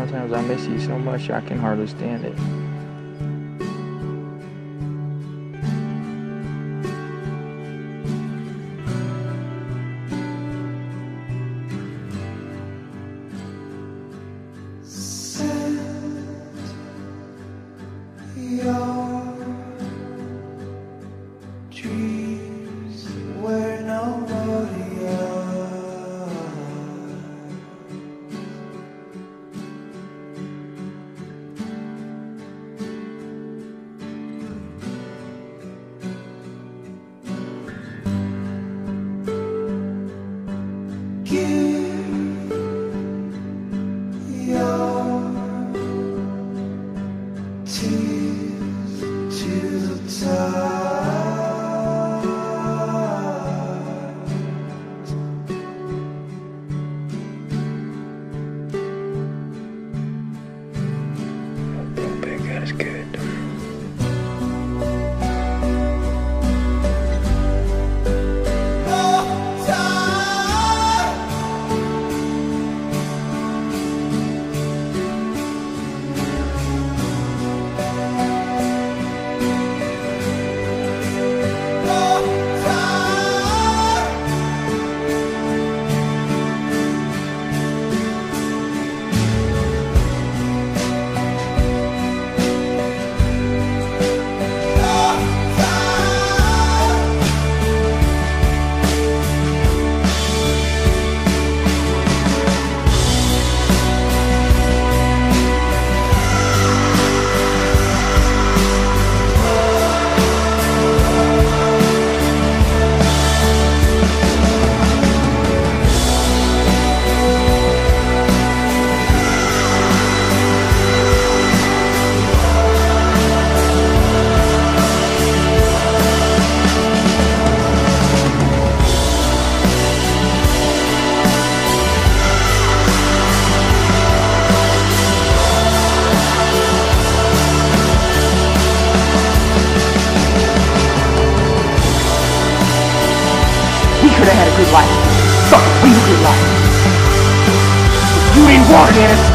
Sometimes I miss you so much I can hardly stand it. Your dreams were nobody else. Give your tears to the tide. Oh, big God is good. He could have had a good life. Fucking real good life. You didn't want it, Ennis.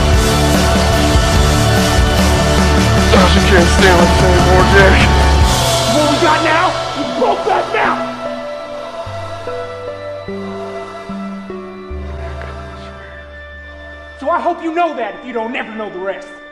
I just can't stand like this anymore, Jack. What we got now? We broke that now. So I hope you know that if you don't ever know the rest.